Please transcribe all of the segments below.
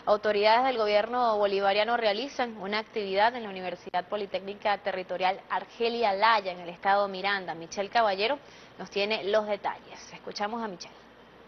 Autoridades del gobierno bolivariano realizan una actividad en la Universidad Politécnica Territorial Argelia Laya, en el estado Miranda. Michelle Caballero nos tiene los detalles. Escuchamos a Michelle.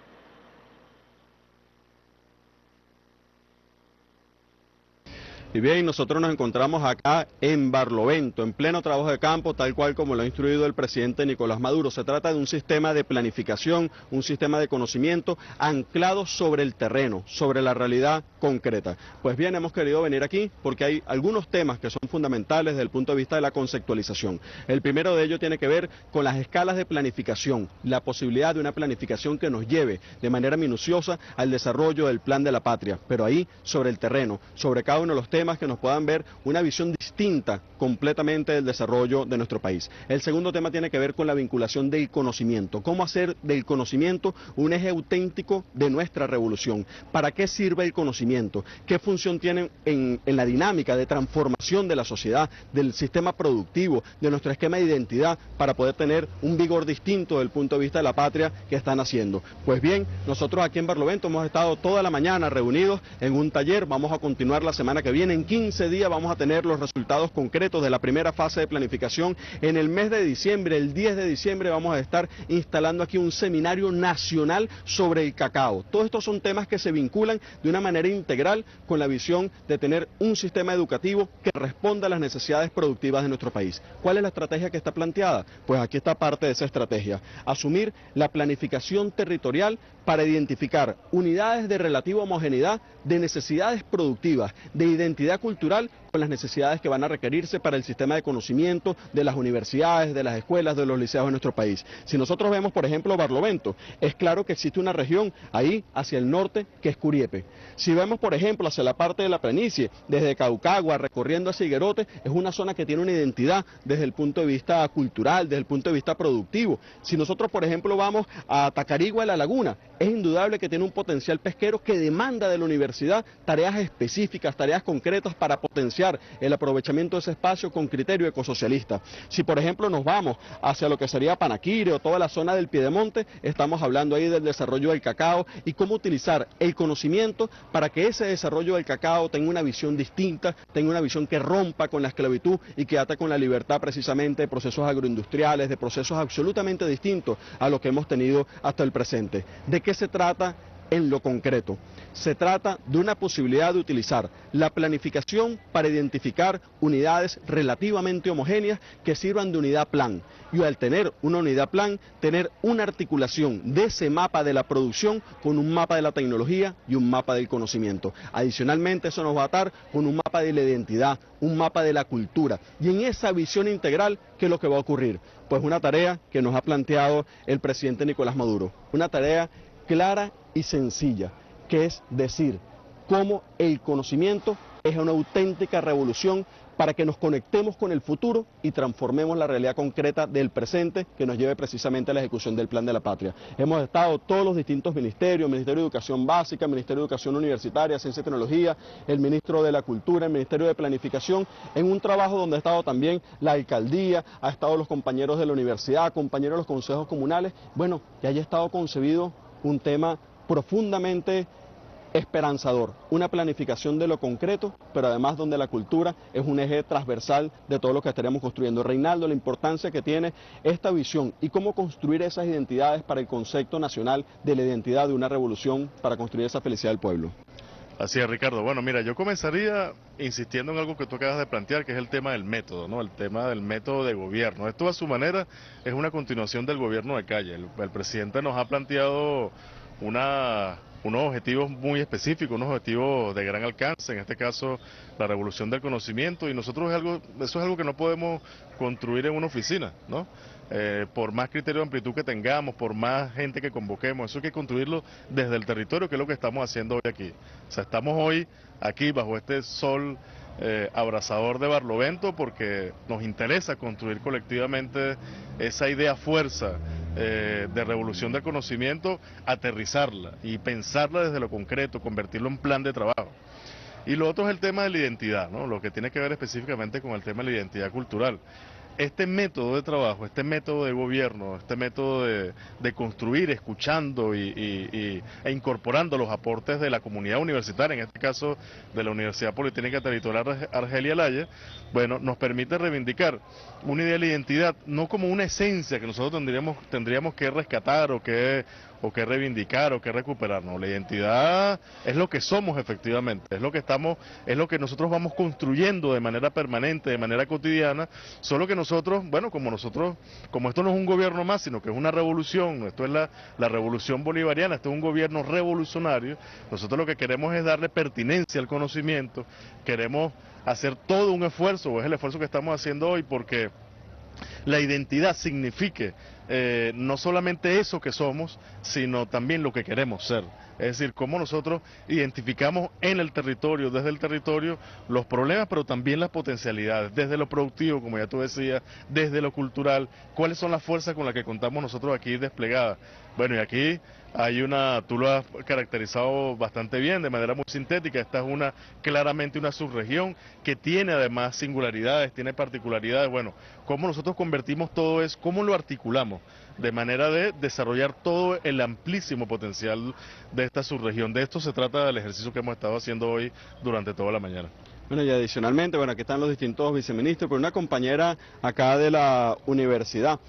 Y bien, nosotros nos encontramos acá en Barlovento, en pleno trabajo de campo, tal cual como lo ha instruido el presidente Nicolás Maduro. Se trata de un sistema de planificación, un sistema de conocimiento anclado sobre el terreno, sobre la realidad concreta. Pues bien, hemos querido venir aquí porque hay algunos temas que son fundamentales desde el punto de vista de la conceptualización. El primero de ellos tiene que ver con las escalas de planificación, la posibilidad de una planificación que nos lleve de manera minuciosa al desarrollo del plan de la patria, pero ahí sobre el terreno, sobre cada uno de los temas que nos puedan ver una visión distinta completamente del desarrollo de nuestro país. El segundo tema tiene que ver con la vinculación del conocimiento, cómo hacer del conocimiento un eje auténtico de nuestra revolución. ¿Para qué sirve el conocimiento? ¿Qué función tiene en la dinámica de transformación de la sociedad, del sistema productivo, de nuestro esquema de identidad, para poder tener un vigor distinto desde el punto de vista de la patria que están haciendo? Pues bien, nosotros aquí en Barlovento hemos estado toda la mañana reunidos en un taller. Vamos a continuar la semana que viene. En 15 días vamos a tener los resultados concretos de la primera fase de planificación. En el mes de diciembre, el 10 de diciembre, vamos a estar instalando aquí un seminario nacional sobre el cacao. Todos estos son temas que se vinculan de una manera integral con la visión de tener un sistema educativo que responda a las necesidades productivas de nuestro país. ¿Cuál es la estrategia que está planteada? Pues aquí está parte de esa estrategia. Asumir la planificación territorial para identificar unidades de relativa homogeneidad, de necesidades productivas, de identidad cultural, con las necesidades que van a requerirse para el sistema de conocimiento de las universidades, de las escuelas, de los liceos de nuestro país. Si nosotros vemos, por ejemplo, Barlovento, es claro que existe una región ahí hacia el norte que es Curiepe. Si vemos, por ejemplo, hacia la parte de la planicie, desde Caucagua recorriendo hacia Higuerote, es una zona que tiene una identidad desde el punto de vista cultural, desde el punto de vista productivo. Si nosotros, por ejemplo, vamos a Tacarigua, La Laguna, es indudable que tiene un potencial pesquero que demanda de la universidad tareas específicas, tareas concretas para potenciar el aprovechamiento de ese espacio con criterio ecosocialista. Si por ejemplo nos vamos hacia lo que sería Panaquire o toda la zona del Piedemonte, estamos hablando ahí del desarrollo del cacao y cómo utilizar el conocimiento para que ese desarrollo del cacao tenga una visión distinta, tenga una visión que rompa con la esclavitud y que ate con la libertad precisamente de procesos agroindustriales, de procesos absolutamente distintos a lo que hemos tenido hasta el presente. ¿De qué se trata en lo concreto? Se trata de una posibilidad de utilizar la planificación para identificar unidades relativamente homogéneas que sirvan de unidad plan. Y al tener una unidad plan, tener una articulación de ese mapa de la producción con un mapa de la tecnología y un mapa del conocimiento. Adicionalmente, eso nos va a atar con un mapa de la identidad, un mapa de la cultura. Y en esa visión integral, ¿qué es lo que va a ocurrir? Pues una tarea que nos ha planteado el presidente Nicolás Maduro. Una tarea clara y sencilla, que es decir, cómo el conocimiento es una auténtica revolución para que nos conectemos con el futuro y transformemos la realidad concreta del presente que nos lleve precisamente a la ejecución del plan de la patria. Hemos estado todos los distintos ministerios, Ministerio de Educación Básica, Ministerio de Educación Universitaria, Ciencia y Tecnología, el Ministro de la Cultura, el Ministerio de Planificación, en un trabajo donde ha estado también la alcaldía, ha estado los compañeros de la universidad, compañeros de los consejos comunales, bueno, que haya estado concebido un tema profundamente esperanzador, una planificación de lo concreto, pero además donde la cultura es un eje transversal de todo lo que estaremos construyendo. Reinaldo, la importancia que tiene esta visión y cómo construir esas identidades para el concepto nacional de la identidad de una revolución para construir esa felicidad del pueblo. Así es, Ricardo. Bueno, mira, yo comenzaría insistiendo en algo que tú acabas de plantear, que es el tema del método, ¿no? El tema del método de gobierno. Esto a su manera es una continuación del gobierno de calle. El presidente nos ha planteado unos objetivos muy específicos, unos objetivos de gran alcance, en este caso la revolución del conocimiento, y nosotros eso es algo que no podemos construir en una oficina, ¿no? Por más criterio de amplitud que tengamos, por más gente que convoquemos, eso hay que construirlo desde el territorio, que es lo que estamos haciendo hoy aquí. O sea, estamos hoy aquí bajo este sol abrasador de Barlovento porque nos interesa construir colectivamente esa idea fuerza de revolución del conocimiento, aterrizarla y pensarla desde lo concreto, convertirlo en plan de trabajo. Y lo otro es el tema de la identidad, ¿no? Lo que tiene que ver específicamente con el tema de la identidad cultural. este método de trabajo, este método de gobierno, este método de construir escuchando e incorporando los aportes de la comunidad universitaria, en este caso de la Universidad Politécnica Territorial Argelia Laya, bueno, nos permite reivindicar una idea de la identidad, no como una esencia que nosotros tendríamos que rescatar o que reivindicar o que recuperar, no, la identidad es lo que somos efectivamente, es lo que nosotros vamos construyendo de manera permanente, de manera cotidiana, solo que nosotros, bueno, como esto no es un gobierno más, sino que es una revolución, esto es la revolución bolivariana, esto es un gobierno revolucionario, nosotros lo que queremos es darle pertinencia al conocimiento, queremos hacer todo un esfuerzo, o es el esfuerzo que estamos haciendo hoy, porque la identidad signifique no solamente eso que somos, sino también lo que queremos ser. Es decir, cómo nosotros identificamos en el territorio, desde el territorio, los problemas, pero también las potencialidades, desde lo productivo, como ya tú decías, desde lo cultural, cuáles son las fuerzas con las que contamos nosotros aquí desplegadas. Bueno, y aquí hay tú lo has caracterizado bastante bien, de manera muy sintética, esta es claramente una subregión que tiene además singularidades, tiene particularidades, bueno, cómo nosotros convertimos todo eso, cómo lo articulamos, de manera de desarrollar todo el amplísimo potencial de esta subregión. De esto se trata el ejercicio que hemos estado haciendo hoy durante toda la mañana. Bueno, y adicionalmente, bueno, aquí están los distintos viceministros, pero una compañera acá de la universidad,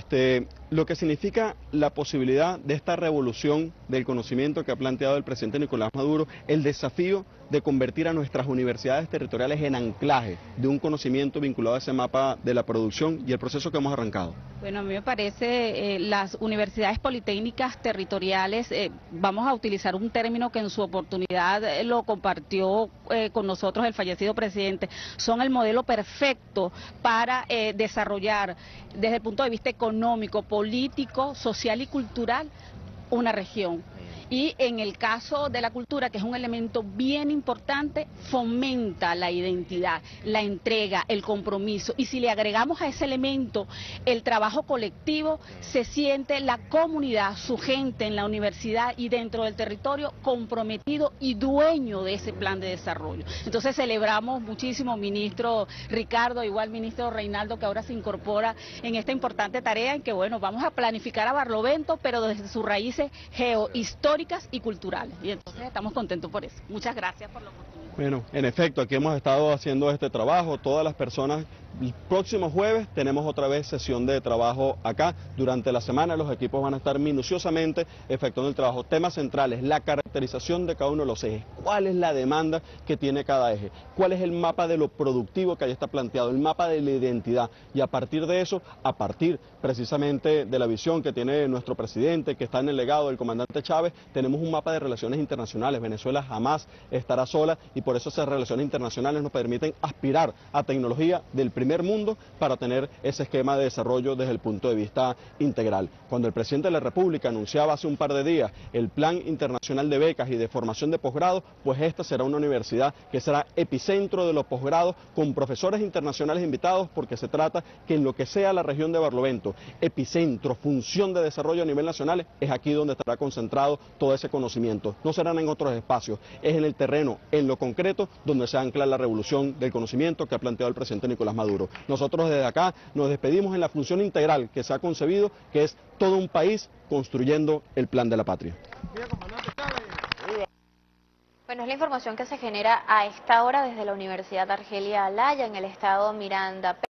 lo que significa la posibilidad de esta revolución del conocimiento que ha planteado el presidente Nicolás Maduro, el desafío de convertir a nuestras universidades territoriales en anclaje de un conocimiento vinculado a ese mapa de la producción y el proceso que hemos arrancado. Bueno, a mí me parece las universidades politécnicas territoriales, vamos a utilizar un término que en su oportunidad lo compartió con nosotros el fallecido presidente, son el modelo perfecto para desarrollar desde el punto de vista económico, político, social y cultural una región. Y en el caso de la cultura, que es un elemento bien importante, fomenta la identidad, la entrega, el compromiso. Y si le agregamos a ese elemento el trabajo colectivo, se siente la comunidad, su gente en la universidad y dentro del territorio comprometido y dueño de ese plan de desarrollo. Entonces celebramos muchísimo, ministro Ricardo, igual ministro Reinaldo, que ahora se incorpora en esta importante tarea en que, bueno, vamos a planificar a Barlovento, pero desde sus raíces geohistóricas y culturales, y entonces estamos contentos por eso. Muchas gracias por la oportunidad. Bueno, en efecto, aquí hemos estado haciendo este trabajo, todas las personas. El próximo jueves tenemos otra vez sesión de trabajo acá. Durante la semana los equipos van a estar minuciosamente efectuando el trabajo. Temas centrales, la caracterización de cada uno de los ejes. ¿Cuál es la demanda que tiene cada eje? ¿Cuál es el mapa de lo productivo que ahí está planteado? El mapa de la identidad. Y a partir de eso, a partir precisamente de la visión que tiene nuestro presidente, que está en el legado del comandante Chávez, tenemos un mapa de relaciones internacionales. Venezuela jamás estará sola y por eso esas relaciones internacionales nos permiten aspirar a tecnología del primer mundo para tener ese esquema de desarrollo desde el punto de vista integral. Cuando el presidente de la República anunciaba hace un par de días el Plan Internacional de Becas y de Formación de Posgrado, pues esta será una universidad que será epicentro de los posgrados con profesores internacionales invitados, porque se trata que en lo que sea la región de Barlovento, epicentro, función de desarrollo a nivel nacional, es aquí donde estará concentrado todo ese conocimiento. No serán en otros espacios, es en el terreno, en lo concreto, donde se ancla la revolución del conocimiento que ha planteado el presidente Nicolás Maduro. Nosotros desde acá nos despedimos en la función integral que se ha concebido, que es todo un país construyendo el plan de la patria. Bueno, es la información que se genera a esta hora desde la Universidad Argelia Laya en el estado Miranda.